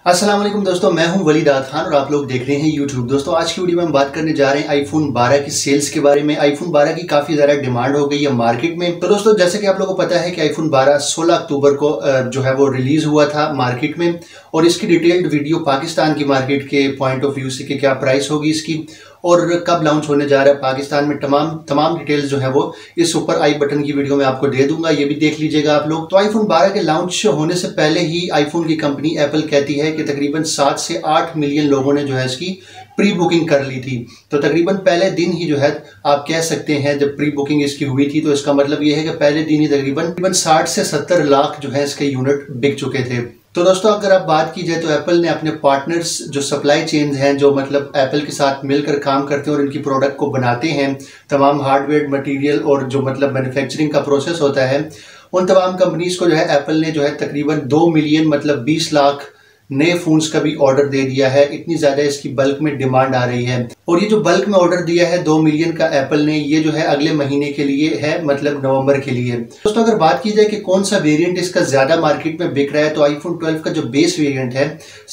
अस्सलाम वालेकुम दोस्तों, मैं हूं वलीदाद खान और आप लोग देख रहे हैं यूट्यूब। दोस्तों आज की वीडियो में हम बात करने जा रहे हैं आईफोन 12 की सेल्स के बारे में। आईफोन 12 की काफ़ी ज़्यादा डिमांड हो गई है मार्केट में। तो दोस्तों जैसे कि आप लोगों को पता है कि आईफोन 12 16 अक्टूबर को जो है वो रिलीज़ हुआ था मार्केट में, और इसकी डिटेल्ड वीडियो पाकिस्तान की मार्केट के पॉइंट ऑफ व्यू से कि क्या प्राइस होगी इसकी और कब लॉन्च होने जा रहा है पाकिस्तान में, तमाम डिटेल्स जो है वो इस ऊपर आई बटन की वीडियो में आपको दे दूंगा, ये भी देख लीजिएगा आप लोग। तो आईफोन 12 के लॉन्च होने से पहले ही आईफोन की कंपनी एप्पल कहती है कि तकरीबन 7 से 8 मिलियन लोगों ने जो है इसकी प्री बुकिंग कर ली थी। तो तकरीबन पहले दिन ही जो है आप कह सकते हैं जब प्री बुकिंग इसकी हुई थी, तो इसका मतलब ये है कि पहले दिन ही तकरीबन 60 से 70 लाख जो है इसके यूनिट बिक चुके थे। तो दोस्तों अगर आप बात की जाए तो एप्पल ने अपने पार्टनर्स जो सप्लाई चेन हैं, जो मतलब एप्पल के साथ मिलकर काम करते हैं और इनकी प्रोडक्ट को बनाते हैं, तमाम हार्डवेयर मटेरियल और जो मतलब मैन्युफैक्चरिंग का प्रोसेस होता है, उन तमाम कंपनीज को जो है एप्पल ने जो है तकरीबन 2 मिलियन मतलब 20 लाख नए फोन्स का भी ऑर्डर दे दिया है। इतनी ज़्यादा इसकी बल्क में डिमांड आ रही है। और ये जो बल्क में ऑर्डर दिया है 2 मिलियन का एप्पल ने, ये जो है अगले महीने के लिए है, मतलब नवंबर के लिए। दोस्तों अगर बात की जाए कि कौन सा वेरिएंट इसका ज़्यादा मार्केट में बिक रहा है, तो आईफोन 12 का जो बेस वेरिएंट है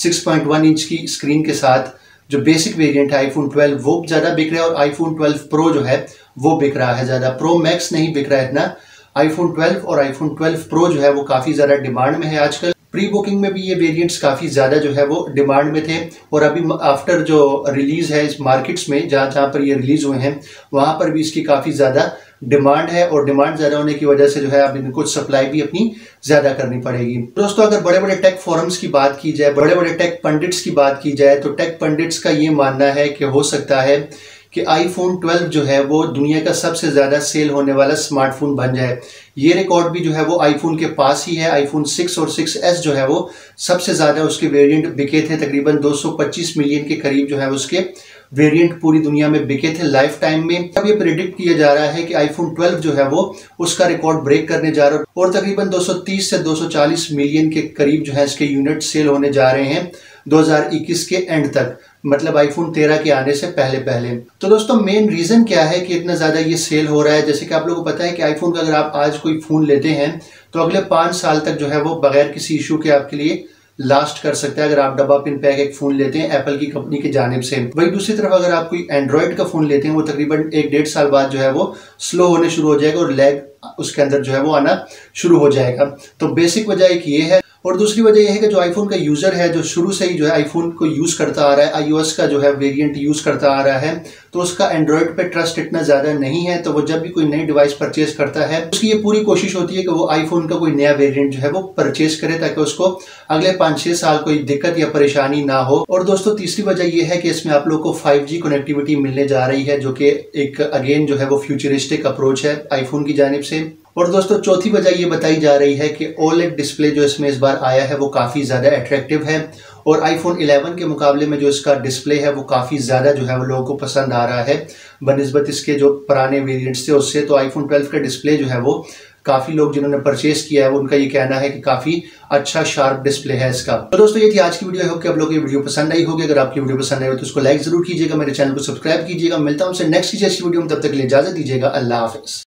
6.1 इंच की स्क्रीन के साथ जो बेसिक वेरिएंट है आईफोन 12, वो ज़्यादा बिक रहा है। और आईफोन 12 प्रो जो है वो बिक रहा है ज़्यादा, प्रो मैक्स नहीं बिक रहा है इतना। आईफोन 12 और आईफोन 12 प्रो जो है वो काफ़ी ज़्यादा डिमांड में है आजकल। प्री बुकिंग में भी ये वेरिएंट्स काफ़ी ज़्यादा जो है वो डिमांड में थे, और अभी आफ्टर जो रिलीज़ है इस मार्केट्स में जहाँ पर ये रिलीज़ हुए हैं वहाँ पर भी इसकी काफ़ी ज़्यादा डिमांड है, और डिमांड ज़्यादा होने की वजह से जो है अब इनको सप्लाई भी अपनी ज़्यादा करनी पड़ेगी। दोस्तों अगर बड़े बड़े टेक फोरम्स की बात की जाए, बड़े बड़े टेक पंडिट्स की बात की जाए, तो टेक पंडिट्स का ये मानना है कि हो सकता है कि आईफोन 12 जो है वो दुनिया का सबसे ज़्यादा सेल होने वाला स्मार्टफोन बन जाए। ये रिकॉर्ड भी जो है वो आईफोन के पास ही है। आईफोन 6 और 6s जो है वो सबसे ज़्यादा उसके वेरिएंट बिके थे, तकरीबन 225 मिलियन के करीब जो है उसके वेरिएंट पूरी दुनिया में बिके थे लाइफ टाइम में। अब ये प्रेडिक्ट किया जा रहा है कि आईफोन 12 जो है वो उसका रिकॉर्ड ब्रेक करने जा रहा है, और तकरीबन 230 से 240 मिलियन के करीब जो है इसके यूनिट सेल होने जा रहे हैं 2021 के एंड तक, मतलब आईफोन 13 के आने से पहले पहले। तो दोस्तों मेन रीज़न क्या है कि इतना ज़्यादा ये सेल हो रहा है? जैसे कि आप लोगों को पता है कि आईफोन का अगर आप आज कोई फ़ोन लेते हैं तो अगले 5 साल तक जो है वो बगैर किसी इशू के आपके लिए लास्ट कर सकता है, अगर आप डब्बा पिन पैक एक फ़ोन लेते हैं एप्पल की कंपनी की जानिब से। वही दूसरी तरफ अगर आप कोई एंड्रॉयड का फ़ोन लेते हैं, वो तकरीबन 1-1.5 साल बाद जो है वो स्लो होने शुरू हो जाएगा और लैग उसके अंदर जो है वो आना शुरू हो जाएगा। तो बेसिक वजह एक ये है, और दूसरी वजह यह है कि जो आईफोन का यूज़र है, जो शुरू से ही जो है आईफोन को यूज़ करता आ रहा है, iOS का जो है वेरिएंट यूज़ करता आ रहा है, तो उसका एंड्रॉयड पे ट्रस्ट इतना ज़्यादा नहीं है। तो वो जब भी कोई नई डिवाइस परचेज करता है, उसकी ये पूरी कोशिश होती है कि वो आईफोन का कोई नया वेरिएंट जो है वो परचेज करे, ताकि उसको अगले 5-6 साल कोई दिक्कत या परेशानी ना हो। और दोस्तों तीसरी वजह यह है कि इसमें आप लोग को 5G कनेक्टिविटी मिलने जा रही है, जो कि एक अगेन जो है वो फ्यूचरिस्टिक अप्रोच है आईफोन की जानिब से। और दोस्तों चौथी वजह ये बताई जा रही है कि OLED डिस्प्ले जो इसमें इस बार आया है वो काफ़ी ज़्यादा अट्रैक्टिव है, और आईफोन 11 के मुकाबले में जो इसका डिस्प्ले है वो काफ़ी ज़्यादा जो है वो लोगों को पसंद आ रहा है बनिस्बत इसके जो पुराने वेरिएंट्स थे उससे। तो आईफोन 12 का डिस्प्ले जो है वो काफ़ी लोग जिन्होंने परचेज किया है उनका ये कहना है कि काफ़ी अच्छा शार्प डिस्प्ले है इसका। तो दोस्तों ये थी आज की वीडियो। आई होप कि आप लोगों को ये वीडियो पसंद आई होगी। अगर आपकी वीडियो पसंद आई हो तो उसको लाइक जरूर कीजिएगा, मेरे चैनल को सब्सक्राइब कीजिएगा। मिलता हूँ आपसे नेक्स्ट अच्छी वीडियो में, तब तक के लिए इजाजत दीजिएगा। अल्लाह हाफिज़।